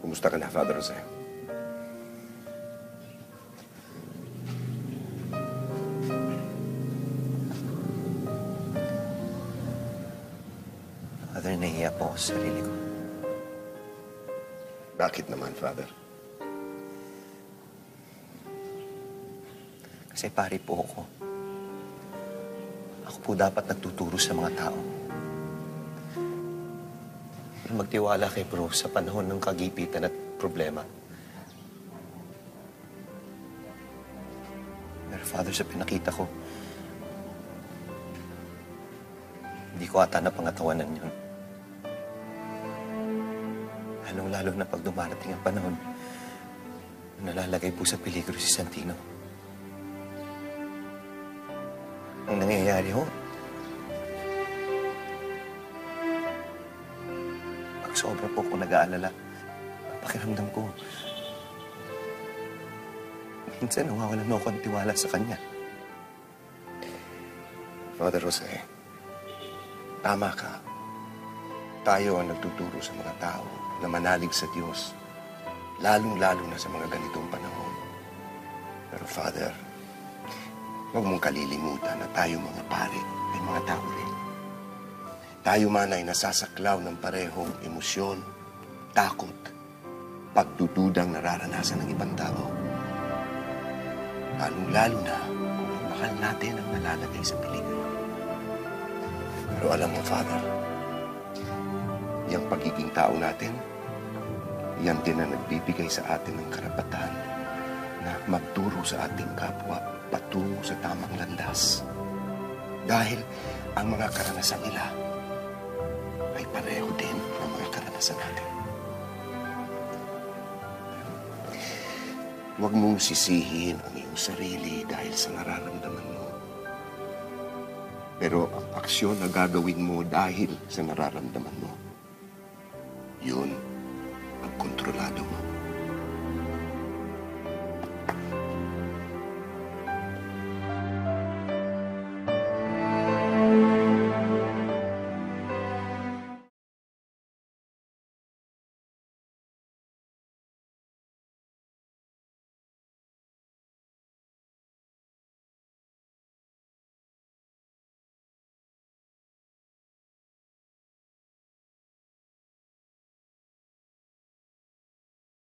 Kumusta ka na, Father Jose? Father, nahihiya po ako sa sarili ko. Bakit naman, Father? Kasi pari po ako. Ako po dapat nagtuturo sa mga tao. Magtiwala kay bro sa panahon ng kagipitan at problema. Pero Father, sa pinakita ko, hindi ko ata napangatawanan yun. Lalong-lalo na pag dumarating ang panahon, nalalagay po sa peligro si Santino. Ang nangyayari ho, pag sobra po ko nag-aalala, pakiramdam ko, minsan nawawalan mo ako ng tiwala sa kanya. Father Jose, tama ka. Tayo ang nagtuturo sa mga tao na manalig sa Diyos, lalong-lalo na sa mga ganitong panahon. Pero Father, huwag mong kalilimutan na tayo mga pare ay mga tao rin. Tayo man ay nasasaklaw ng parehong emosyon, takot, pagdududang nararanasan ng ibang tao. Lalong-lalo na kung ang mahal natin ang nalalagay sa peligro. Pero alam mo, Father, yung pagiging tao natin, yan din ang nagbibigay sa atin ng karapatan na magturo sa ating kapwa patungo sa tamang landas. Dahil ang mga karanasan nila ay pareho din ng mga karanasan natin. Huwag mong sisihin ang iyong sarili dahil sa nararamdaman mo. Pero ang aksyon na gagawin mo dahil sa nararamdaman mo, yun ang kontrolado